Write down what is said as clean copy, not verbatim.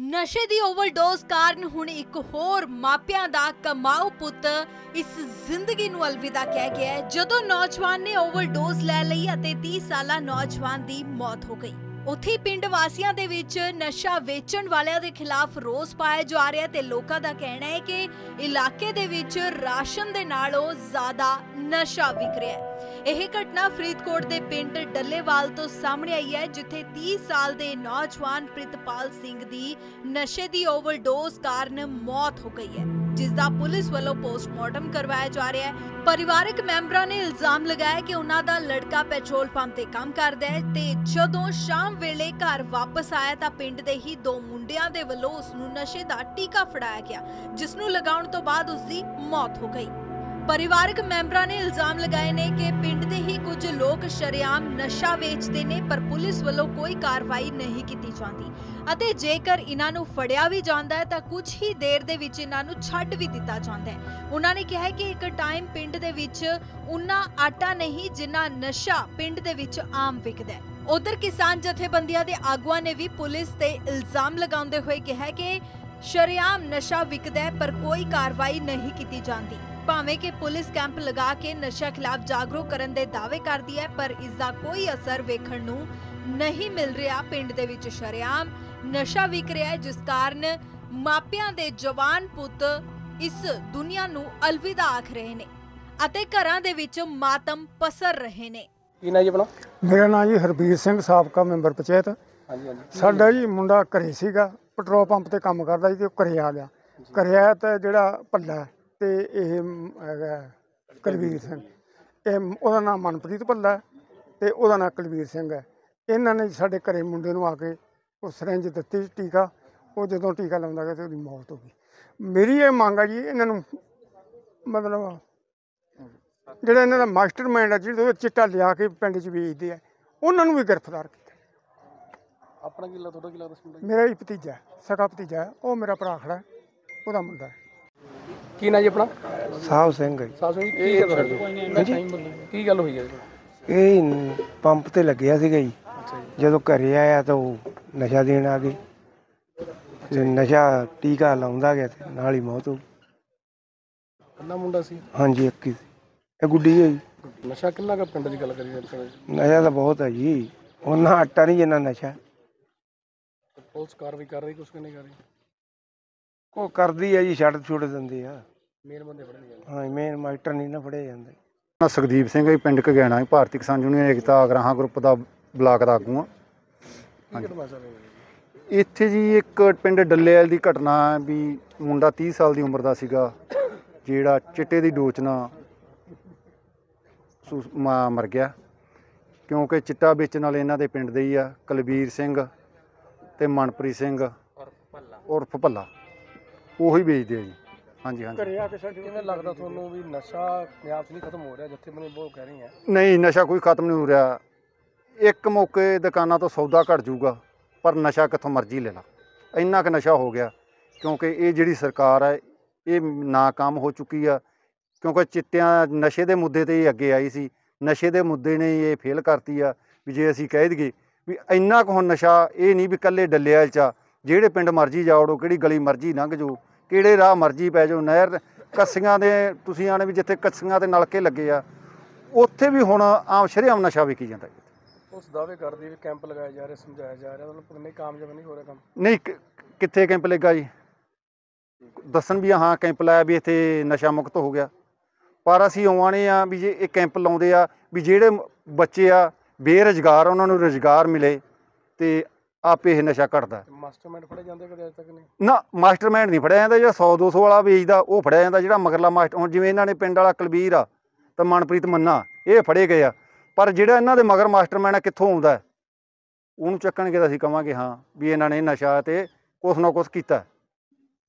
ਨਸ਼ੇ ਦੀ ਓਵਰਡੋਜ਼ ਕਾਰਨ ਹੁਣ ਇੱਕ ਹੋਰ ਮਾਪਿਆਂ ਦਾ ਕਮਾਊ ਪੁੱਤ ਇਸ ਜ਼ਿੰਦਗੀ ਨੂੰ ਅਲਵਿਦਾ ਕਹਿ ਗਿਆ ਹੈ ਜਦੋਂ ਨੌਜਵਾਨ ਨੇ ਓਵਰਡੋਜ਼ ਲੈ ਲਈ ਅਤੇ 30 ਸਾਲਾ ਨੌਜਵਾਨ ਦੀ ਮੌਤ ਹੋ ਗਈ। ਉੱਥੇ ਪਿੰਡ ਵਾਸੀਆਂ ਦੇ ਵਿੱਚ ਨਸ਼ਾ ਵੇਚਣ ਵਾਲਿਆਂ ਦੇ ਖਿਲਾਫ ਰੋਸ ਪਾਇਆ ਜਾ ਰਿਹਾ ਤੇ ਲੋਕਾਂ ਦਾ ਕਹਿਣਾ ਹੈ ਕਿ ਇਲਾਕੇ ਦੇ ਵਿੱਚ ਰਾਸ਼ਨ ਦੇ ਨਾਲੋਂ ਜ਼ਿਆਦਾ ਨਸ਼ਾ ਵਿਕ ਰਿਹਾ ਹੈ। ਇਹ ਘਟਨਾ ਫਰੀਦਕੋਟ ਦੇ ਪਿੰਡ ਡੱਲੇਵਾਲ ਤੋਂ ਸਾਹਮਣੇ ਆਈ ਹੈ ਜਿੱਥੇ 30 ਸਾਲ ਦੇ ਨੌਜਵਾਨ ਪ੍ਰਿਤਪਾਲ ਸਿੰਘ ਦੀ ਨਸ਼ੇ ਦੀ ਓਵਰਡੋਜ਼ ਕਾਰਨ ਮੌਤ ਹੋ ਗਈ ਹੈ ਜਿਸ ਦਾ ਪੁਲਿਸ ਵੱਲੋਂ ਪੋਸਟਮਾਰਟਮ ਕਰਵਾਇਆ ਜਾ ਰਿਹਾ ਹੈ। ਪਰਿਵਾਰਕ ਮੈਂਬਰਾਂ ਨੇ ਇਲਜ਼ਾਮ ਲਗਾਇਆ ਕਿ ਉਹਨਾਂ ਦਾ ਲੜਕਾ ਪੈਟਰੋਲ ਪੰਪ ਤੇ ਕੰਮ ਕਰਦਾ ਹੈ ਤੇ ਜਦੋਂ ਸ਼ਾਮ ਵੇਲੇ ਘਰ ਵਾਪਸ ਆਇਆ ਤਾਂ ਪਿੰਡ ਦੇ ਹੀ ਦੋ ਮੁੰਡਿਆਂ ਦੇ ਵੱਲੋਂ ਉਸ ਨੂੰ ਨਸ਼ੇ ਦਾ ਟੀਕਾ ਫੜਾਇਆ ਗਿਆ ਜਿਸ ਨੂੰ ਲਗਾਉਣ ਤੋਂ ਬਾਅਦ ਉਸ ਦੀ ਮੌਤ ਹੋ ਗਈ। ਪਰਿਵਾਰਕ ਮੈਂਬਰਾਂ ਨੇ ਇਲਜ਼ਾਮ ਲਗਾਏ ਨੇ ਕਿ ਪਿੰਡ ਦੇ ਹੀ ਕੁਝ ਲੋਕ ਸ਼ਰੇਆਮ ਨਸ਼ਾ ਵੇਚਦੇ ਨੇ ਪਰ ਪੁਲਿਸ ਵੱਲੋਂ ਕੋਈ ਕਾਰਵਾਈ ਨਹੀਂ ਕੀਤੀ ਜਾਂਦੀ ਅਤੇ ਜੇਕਰ ਇਹਨਾਂ ਨੂੰ ਫੜਿਆ ਵੀ ਜਾਂਦਾ ਹੈ ਤਾਂ ਕੁਝ ਹੀ ਦੇਰ ਦੇ ਵਿੱਚ ਇਹਨਾਂ ਨੂੰ ਛੱਡ ਵੀ ਦਿੱਤਾ ਜਾਂਦਾ ਹੈ। ਉਹਨਾਂ ਨੇ ਕਿਹਾ ਕਿ ਇੱਕ ਟਾਈਮ ਪਿੰਡ ਦੇ ਵਿੱਚ ਉਨਾ ਆਟਾ ਨਹੀਂ ਜਿੰਨਾ ਨਸ਼ਾ ਪਿੰਡ ਦੇ ਵਿੱਚ ਆਮ ਵਿਕਦਾ ਹੈ। ਉਧਰ ਕਿਸਾਨ ਜਥੇਬੰਦੀਆਂ ਦੇ ਆਗੂਆਂ ਨੇ ਵੀ ਪੁਲਿਸ ਤੇ ਇਲਜ਼ਾਮ ਲਗਾਉਂਦੇ ਹੋਏ ਕਿਹਾ ਕਿ ਸ਼ਰੇਆਮ ਨਸ਼ਾ ਵਿਕਦਾ ਹੈ ਪਰ ਕੋਈ ਕਾਰਵਾਈ ਨਹੀਂ ਕੀਤੀ ਜਾਂਦੀ। ਭਾਵੇਂ ਕਿ ਪੁਲਿਸ ਕੈਂਪ ਲਗਾ ਕੇ ਨਸ਼ਾ ਖਿਲਾਫ ਜਾਗਰੂਕ ਕਰਨ ਦੇ ਦਾਅਵੇ ਕਰਦੀ ਹੈ ਪਰ ਇਸ ਦਾ ਕੋਈ ਅਸਰ ਵੇਖਣ ਨੂੰ ਨਹੀਂ ਮਿਲ ਰਿਹਾ। ਪਿੰਡ ਦੇ ਵਿੱਚ ਸ਼ਰੇਆਮ ਨਸ਼ਾ ਵਿਕ ਰਿਹਾ ਹੈ ਜਿਸ ਕਾਰਨ ਮਾਪਿਆਂ ਦੇ ਜਵਾਨ ਪੁੱਤ ਇਸ ਦੁਨੀਆ ਨੂੰ ਅਲਵਿਦਾ ਆਖ ਰਹੇ ਨੇ ਅਤੇ ਘਰਾਂ ਦੇ ਵਿੱਚ ਮਾਤਮ ਪਸਰ ਰਹੇ ਨੇ। ਕੀ ਨਾਂ ਜੀ ਆਪਣਾ? ਮੇਰਾ ਨਾਂ ਜੀ ਹਰਬੀਰ ਸਿੰਘ, ਸਾਬਕਾ ਮੈਂਬਰ ਪੰਚਾਇਤ। ਸਾਡਾ ਜੀ ਮੁੰਡਾ ਘਰੇ ਸੀਗਾ, ਪੈਟਰੋਲ ਪੰਪ ਤੇ ਕੰਮ ਕਰਦਾ ਸੀ ਤੇ ਉਹ ਘਰੇ ਆ ਗਿਆ। ਘਰੇ ਆਇਆ ਤਾਂ ਜਿਹੜਾ ਭੱਲਾ ਤੇ ਇਹ ਹੈਗਾ ਕੁਲਵੀਰ ਸਿੰਘ, ਇਹ ਉਹਦਾ ਨਾਮ ਮਨਪ੍ਰੀਤ ਭੱਲਾ ਤੇ ਉਹਦਾ ਨਾਮ ਕੁਲਵੀਰ ਸਿੰਘ ਹੈ। ਇਹਨਾਂ ਨੇ ਸਾਡੇ ਘਰੇ ਮੁੰਡੇ ਨੂੰ ਆ ਕੇ ਉਹ ਸਿਰਿੰਜ ਦਿੱਤੀ ਟੀਕਾ, ਉਹ ਜਦੋਂ ਟੀਕਾ ਲਾਉਂਦਾ ਗਿਆ ਤੇ ਉਹਦੀ ਮੌਤ ਹੋ ਗਈ। ਮੇਰੀ ਇਹ ਮੰਗ ਆ ਜੀ, ਇਹਨਾਂ ਨੂੰ ਮਤਲਬ ਜਿਹੜਾ ਇਹਨਾਂ ਦਾ ਮਾਸਟਰ ਮਾਈਂਡ ਆ ਜਿਹੜੇ ਚਿੱਟਾ ਲਿਆ ਕੇ ਪਿੰਡ 'ਚ ਵੇਚਦੇ ਆ ਉਹਨਾਂ ਨੂੰ ਵੀ ਗ੍ਰਿਫਤਾਰ ਕੀਤਾ। ਆਪਣਾ ਕੀ ਲੱਗਦਾ, ਤੁਹਾਡਾ ਕੀ ਲੱਗਦਾ? ਮੇਰਾ ਹੀ ਭਤੀਜਾ, ਸਕਾ ਭਤੀਜਾ, ਉਹ ਮੇਰਾ ਭਰਾ ਖੜਾ, ਉਹਦਾ ਮੁੰਡਾ। ਕੀ ਨਾਂ ਜੀ ਆਪਣਾ? ਸਾਹਿਬ ਸਿੰਘ ਹੈ ਜੀ। ਸਾਹਿਬ ਸਿੰਘ ਕੀ ਗੱਲ ਹੋਈ ਹੈ? ਇਹ ਪੰਪ ਤੇ ਲੱਗਿਆ ਸੀਗਾ ਜੀ, ਜਦੋਂ ਘਰੇ ਆਇਆ ਤਾਂ ਉਹ ਨਸ਼ਾ ਦੇਣ ਆ ਗਏ, ਨਸ਼ਾ ਟੀਕਾ ਲਾਉਂਦਾ ਗਿਆ ਤੇ ਨਾਲ ਹੀ ਮੌਤ ਹੋ ਗਈ। ਕਿੰਨਾ ਮੁੰਡਾ ਸੀ? ਹਾਂਜੀ, ਇੱਕ ਹੀ ਸੀ, ਇਹ ਗੁੱਡੀ ਹੈ ਜੀ। ਨਸ਼ਾ ਕਿੰਨਾ ਕੁ ਪਿੰਡ ਦੀ ਗੱਲ ਕਰੀਏ? ਨਸ਼ਾ ਤਾਂ ਬਹੁਤ ਹੈ ਜੀ, ਉਹਨਾਂ ਆਟਾ ਨਹੀਂ ਜਿੰਨਾ ਨਸ਼ਾ। ਪੁਲਿਸ ਕਾਰਵਾਈ ਕਰ ਰਹੀ, ਕੁਛ ਨਹੀਂ ਕਰ ਰਹੀ? ਉਹ ਕਰਦੀ ਹੈ ਜੀ, ਛੱਡ ਛੁੱਟ ਦਿੰਦੇ ਆ। ਮੇਨ ਬੰਦੇ ਫੜੇ ਨਹੀਂ ਜਾਂਦੇ। ਹਾਂ, ਮੇਨ ਮਾਸਟਰ ਨਹੀਂ ਨਾ ਫੜੇ ਜਾਂਦੇ। ਸੁਖਦੀਪ ਸਿੰਘ ਹੈ, ਪਿੰਡ ਘਗਿਆਣਾ, ਭਾਰਤੀ ਕਿਸਾਨ ਯੂਨੀਅਨ ਏਕਤਾ ਅਗਰਾਹਾਂ ਗਰੁੱਪ ਦਾ ਬਲਾਕ ਦਾ ਆਗੂ ਹਾਂ। ਇੱਥੇ ਜੀ ਇੱਕ ਪਿੰਡ ਡੱਲੇਵਾਲ ਦੀ ਘਟਨਾ ਵੀ ਮੁੰਡਾ 30 ਸਾਲ ਦੀ ਉਮਰ ਦਾ ਸੀਗਾ ਜਿਹੜਾ ਚਿੱਟੇ ਦੀ ਡੋਜ਼ ਨਾਲ ਮਰ ਗਿਆ ਕਿਉਂਕਿ ਚਿੱਟਾ ਵੇਚਣ ਵਾਲੇ ਇਹਨਾਂ ਦੇ ਪਿੰਡ ਦੇ ਹੀ ਆ, ਕੁਲਵੀਰ ਸਿੰਘ ਤੇ ਮਨਪ੍ਰੀਤ ਸਿੰਘ ਉਰਫ ਭੱਲਾ, ਉਹੀ ਵੇਚਦੇ ਆ ਜੀ। ਹਾਂਜੀ ਹਾਂਜੀ। ਕਿਵੇਂ ਲੱਗਦਾ ਤੁਹਾਨੂੰ ਵੀ ਨਸ਼ਾ ਪੰਜਾਬ 'ਚ ਨਹੀਂ ਖਤਮ ਹੋ ਰਿਹਾ? ਜਥੇਬੰਦੀਆਂ ਬਹੁਤ ਕਹਿ ਰਹੀਆਂ। ਨਹੀਂ, ਨਸ਼ਾ ਕੋਈ ਖਤਮ ਨਹੀਂ ਹੋ ਰਿਹਾ। ਇੱਕ ਮੌਕੇ ਦੁਕਾਨਾਂ ਤੋਂ ਸੌਦਾ ਘੱਟ ਜੂਗਾ ਪਰ ਨਸ਼ਾ ਕਿੱਥੋਂ ਮਰਜ਼ੀ ਲੈ ਲਾ, ਇੰਨਾ ਕੁ ਨਸ਼ਾ ਹੋ ਗਿਆ ਕਿਉਂਕਿ ਇਹ ਜਿਹੜੀ ਸਰਕਾਰ ਹੈ ਇਹ ਨਾਕਾਮ ਹੋ ਚੁੱਕੀ ਆ ਕਿਉਂਕਿ ਚਿੱਟਿਆਂ ਨਸ਼ੇ ਦੇ ਮੁੱਦੇ 'ਤੇ ਹੀ ਅੱਗੇ ਆਈ ਸੀ, ਨਸ਼ੇ ਦੇ ਮੁੱਦੇ ਨੇ ਇਹ ਫੇਲ ਕਰਤੀ ਆ। ਵੀ ਜੇ ਅਸੀਂ ਕਹਿ ਦਈਏ ਵੀ ਇੰਨਾ ਕੁ ਹੁਣ ਨਸ਼ਾ ਇਹ ਨਹੀਂ ਵੀ ਇਕੱਲੇ ਡੱਲੇਵਾਲ 'ਚ ਆ, ਜਿਹੜੇ ਪਿੰਡ ਮਰਜ਼ੀ ਜਾਓੜੋ, ਕਿਹੜੀ ਗਲੀ ਮਰਜ਼ੀ ਲੰਘ ਜਾਓ, ਕਿਹੜੇ ਰਾਹ ਮਰਜ਼ੀ ਪੈ ਜਾਓ, ਨਹਿਰ ਕੱਸੀਆਂ ਦੇ ਤੁਸੀਂ ਆਣੇ ਵੀ ਜਿੱਥੇ ਕੱਸੀਆਂ ਦੇ ਨਲਕੇ ਲੱਗੇ ਆ ਉੱਥੇ ਵੀ ਹੁਣ ਆਮ ਸ਼ਰੇਆਮ ਨਸ਼ਾ ਵਿਕੀ ਜਾਂਦਾ। ਉਸ ਦਾਅਵੇ ਕਰਦੀ ਵੀ ਕੈਂਪ ਲਗਾਇਆ ਜਾ ਰਿਹਾ, ਸਮਝਾਇਆ ਜਾ ਰਿਹਾ, ਮਤਲਬ ਨਹੀਂ ਕਾਮਯਾਬ ਨਹੀਂ ਹੋ ਰਿਹਾ ਕੰਮ? ਨਹੀਂ, ਕਿੱਥੇ ਕੈਂਪ ਲੱਗਾ ਜੀ? ਦੱਸਣ ਵੀ ਹਾਂ ਕੈਂਪ ਲਾਇਆ ਵੀ ਇੱਥੇ ਨਸ਼ਾ ਮੁਕਤ ਹੋ ਗਿਆ, ਪਰ ਅਸੀਂ ਆਉਣੇ ਆ ਵੀ ਜੇ ਇਹ ਕੈਂਪ ਲਾਉਂਦੇ ਆ ਵੀ ਜਿਹੜੇ ਬੱਚੇ ਆ ਬੇਰੁਜ਼ਗਾਰ ਉਹਨਾਂ ਨੂੰ ਰੁਜ਼ਗਾਰ ਮਿਲੇ ਤੇ ਆਪੇ ਇਹ ਨਸ਼ਾ ਘਟਦਾ। ਮਾਸਟਰਮਾਈਂਡ ਫੜੇ ਜਾਂਦੇ ਕਦੇ ਅਜੇ ਤੱਕ ਨਹੀਂ? ਨਾ, ਮਾਸਟਰਮਾਈਂਡ ਨਹੀਂ ਫੜਿਆ ਜਾਂਦਾ। ਜਿਹੜਾ 100-200 ਵਾਲਾ ਵੇਚਦਾ ਉਹ ਫੜਿਆ ਜਾਂਦਾ, ਜਿਹੜਾ ਮਗਰਲਾ ਮਾਸਟਰ, ਹੁਣ ਜਿਵੇਂ ਇਹਨਾਂ ਨੇ ਪਿੰਡ ਵਾਲਾ ਕੁਲਵੀਰ ਆ ਤਾਂ ਮਨਪ੍ਰੀਤ ਮੰਨਾ, ਇਹ ਫੜੇ ਗਏ ਆ, ਪਰ ਜਿਹੜਾ ਇਹਨਾਂ ਦੇ ਮਗਰ ਮਾਸਟਰਮਾਈਂਡ ਆ ਕਿੱਥੋਂ ਆਉਂਦਾ ਉਹਨੂੰ ਚੱਕਣਗੇ ਤਾਂ ਅਸੀਂ ਕਹਾਂਗੇ ਹਾਂ ਵੀ ਇਹਨਾਂ ਨੇ ਨਸ਼ਾ ਤੇ ਕੁਛ ਨਾ ਕੁਛ ਕੀਤਾ।